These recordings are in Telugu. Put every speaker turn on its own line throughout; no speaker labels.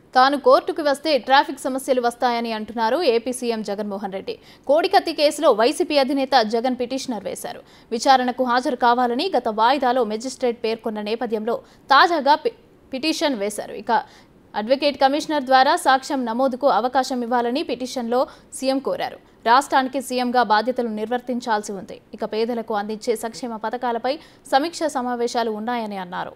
తాను కోర్టుకు వస్తే ట్రాఫిక్ సమస్యలు వస్తాయని అంటున్నారు ఏపీ సీఎం జగన్మోహన్ రెడ్డి. కోడికత్తి కేసులో వైసీపీ అధినేత జగన్ పిటిషనర్ వేశారు. విచారణకు హాజరు కావాలని గత వాయిదాలో మెజిస్ట్రేట్ పేర్కొన్న నేపథ్యంలో తాజాగా పిటిషన్ వేశారు. ఇక అడ్వకేట్ కమిషనర్ ద్వారా సాక్ష్యం నమోదుకు అవకాశం ఇవ్వాలని పిటిషన్లో సీఎం కోరారు. రాష్ట్రానికి సీఎంగా బాధ్యతలు నిర్వర్తించాల్సి ఉంది. ఇక పేదలకు అందించే సంక్షేమ పథకాలపై సమీక్ష సమావేశాలు ఉన్నాయని అన్నారు.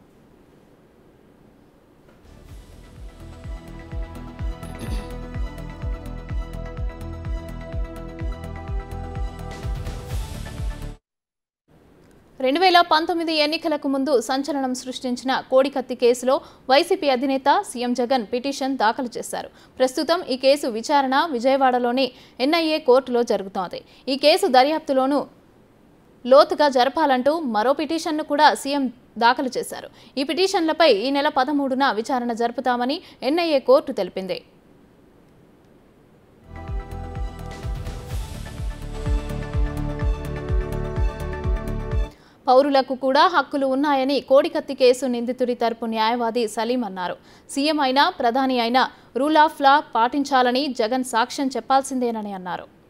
రెండు 2019 ఎన్నికలకు ముందు సంచలనం సృష్టించిన కోడికత్తి కేసులో వైసీపీ అధినేత సీఎం జగన్ పిటిషన్ దాఖలు చేశారు. ప్రస్తుతం ఈ కేసు విచారణ విజయవాడలోని ఎన్ఐఏ కోర్టులో జరుగుతోంది. ఈ కేసు దర్యాప్తులోనూ లోతుగా జరపాలంటూ మరో పిటిషన్ను కూడా సీఎం దాఖలు చేశారు. ఈ పిటిషన్లపై ఈ నెల 13న విచారణ జరుపుతామని ఎన్ఐఏ కోర్టు తెలిపింది. పౌరులకు కూడా హక్కులు ఉన్నాయని కోడికత్తి కేసు నిందితుడి తరపు న్యాయవాది సలీం అన్నారు. సీఎం అయినా ప్రధాని అయినా రూల్ ఆఫ్ లా పాటించాలని జగన్ సాక్ష్యం చెప్పాల్సిందేనని అన్నారు.